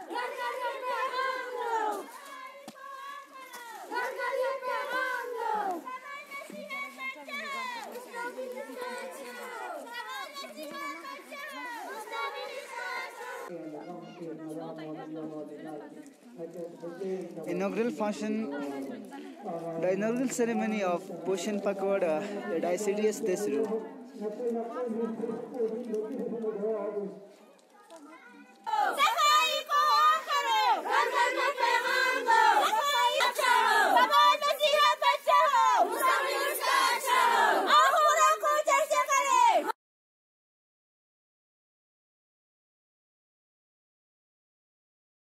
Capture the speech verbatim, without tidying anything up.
Inaugural function, the inaugural ceremony of Poshan Pakwada at I C D S Tesru.